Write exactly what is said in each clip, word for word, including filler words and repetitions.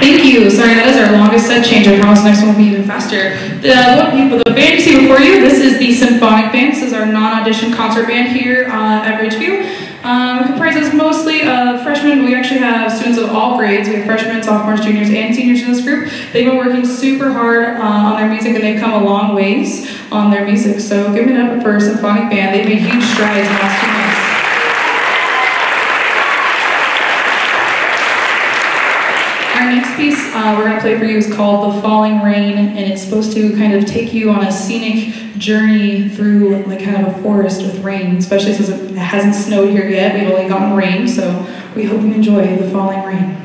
Thank you. Sorry, that is our longest set change. I promise the next one will be even faster. The, the band you see before you, this is the Symphonic Band. This is our non-audition concert band here uh, at Ridgeview. Um, it comprises mostly of freshmen, but we actually have students of all grades. We have freshmen, sophomores, juniors, and seniors in this group. They've been working super hard uh, on their music, and they've come a long ways on their music. So give it up for Symphonic Band. They've made huge strides in the last two months. Our next piece uh, we're going to play for you is called The Falling Rain, and it's supposed to kind of take you on a scenic journey through like kind of a forest with rain, especially since it hasn't snowed here yet. We've only gotten rain, so we hope you enjoy The Falling Rain.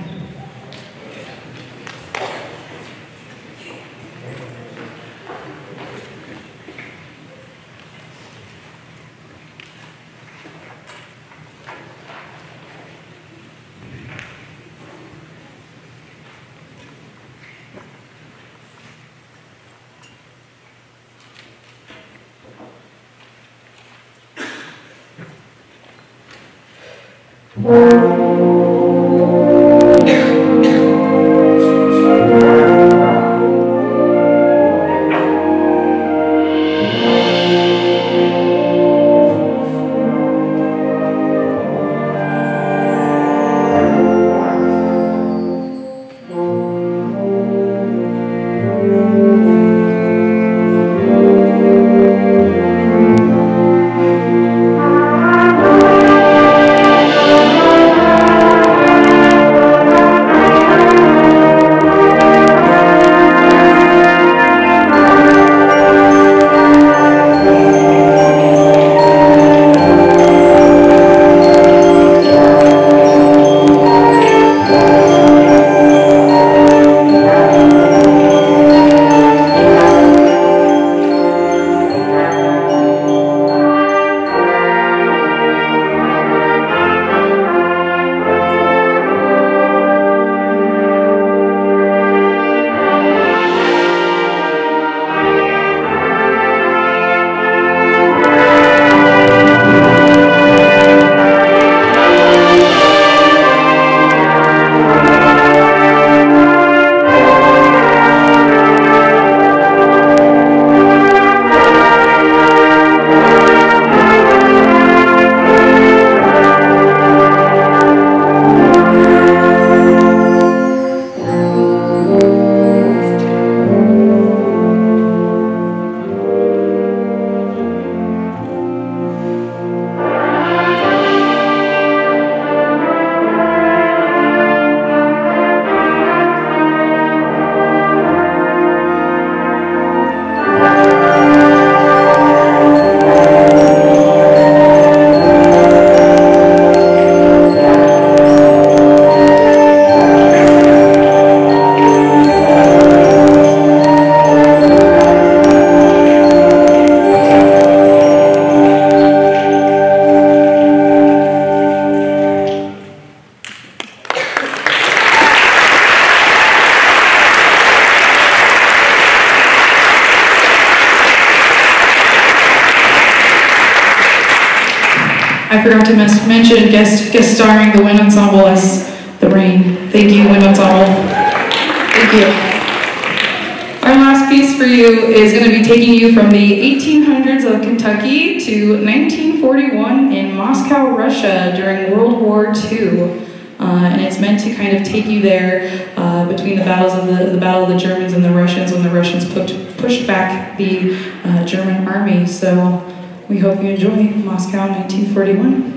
I forgot to mention guest guest starring the wind ensemble as the rain. Thank you, wind ensemble. Thank you. Our last piece for you is going to be taking you from the eighteen hundreds of Kentucky to nineteen forty-one in Moscow, Russia during World War Two. Uh, and it's meant to kind of take you there uh, between the battles of the, the battle of the Germans and the Russians when the Russians pushed, pushed back the uh, German army. So we hope you enjoy Moscow nineteen forty-one.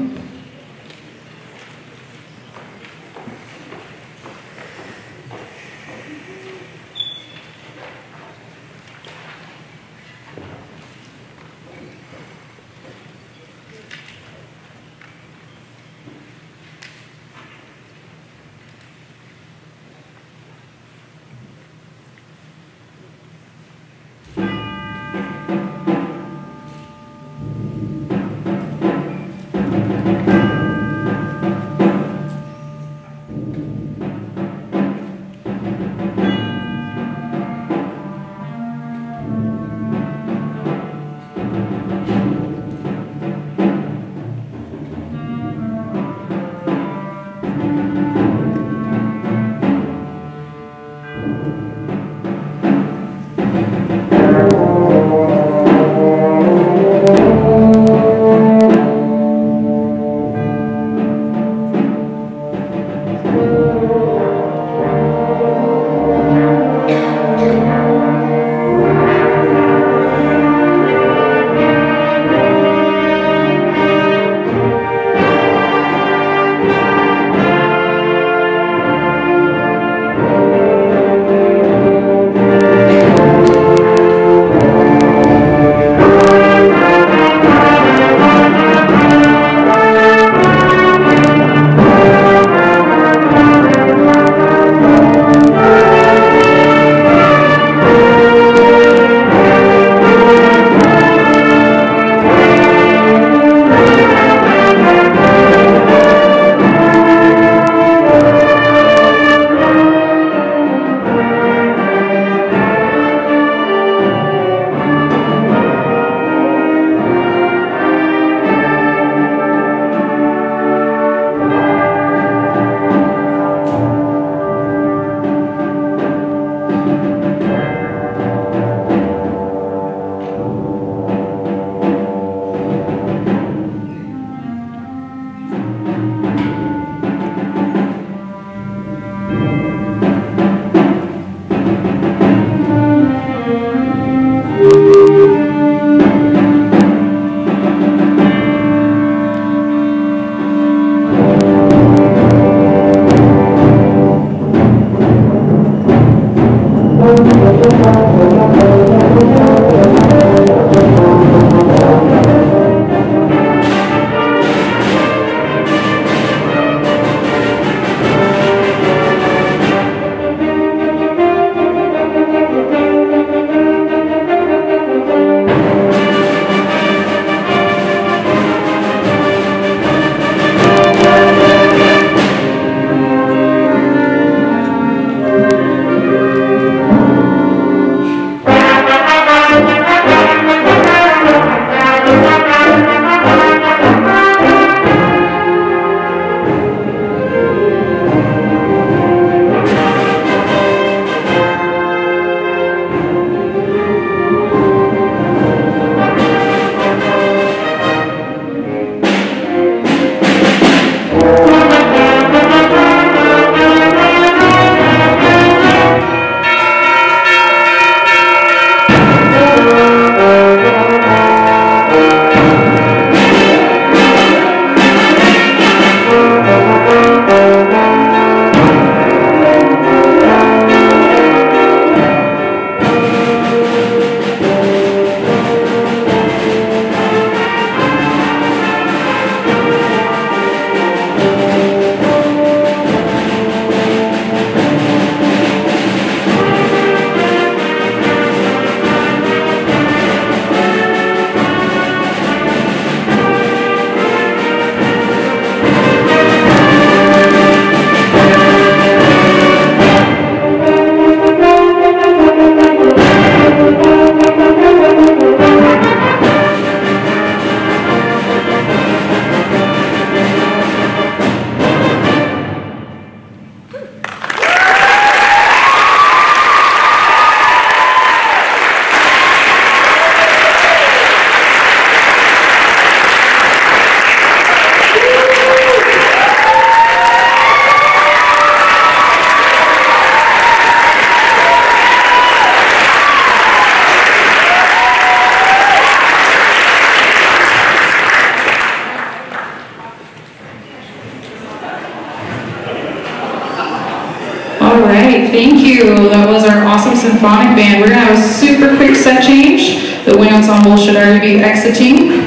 All right, thank you. That was our awesome symphonic band. We're gonna have a super quick set change. The wind ensemble should already be exiting.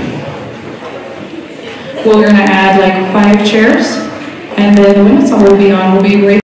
We're gonna add like five chairs, and then the wind ensemble will be on. We'll be right